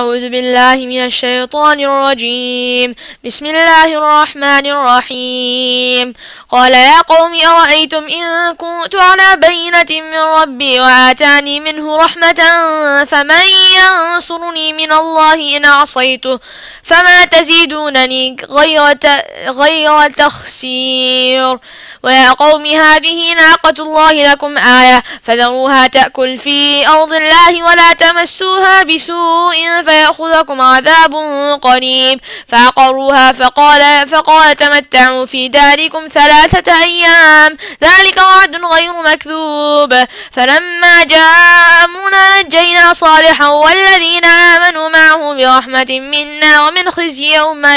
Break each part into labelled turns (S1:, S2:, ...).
S1: أعوذ بالله من الشيطان الرجيم. بسم الله الرحمن الرحيم. قال يا قوم أرأيتم إن كنت على بينة من ربي وآتاني منه رحمة فمن ينصرني من الله إن عصيته فما تزيدونني غير تخسير. ويا قوم هذه ناقة الله لكم آية فذروها تأكل في أرض الله ولا تمسوها بسوء فيأخذكم عذاب قريب. فعقروها فقال تمتعوا في داركم 3 أيام ذلك وعد غير مكذوب. فلما جاء أمرنا نجينا صالحا والذين آمنوا معه برحمة منا ومن خزي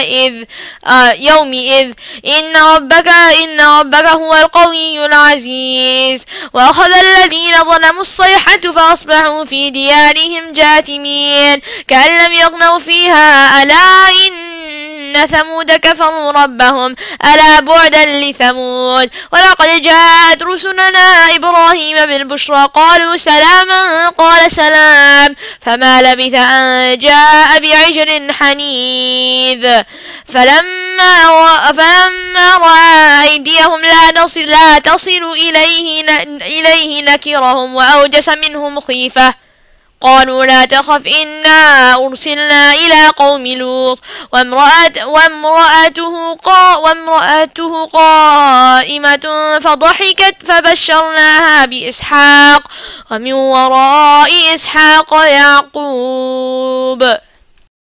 S1: يومئذ إن ربك هو القوي العزيز. وأخذ الذين ظلموا الصيحة فأصبحوا في ديارهم جاثمين كأن لم يغنوا فيها ألا إن ثمود كفروا ربهم ألا بعدا لثمود. ولقد جاءت رسلنا إبراهيم بالبشرى قالوا سلاما قال سلام فما لبث أن جاء بعجل حنيذ. فلما رأى أيديهم لا تصل إليه نكرهم وأوجس منهم خيفة قالوا لا تخف إنا أرسلنا إلى قوم لوط وامرأته قائمة فضحكت فبشرناها بإسحاق ومن وراء إسحاق يعقوب.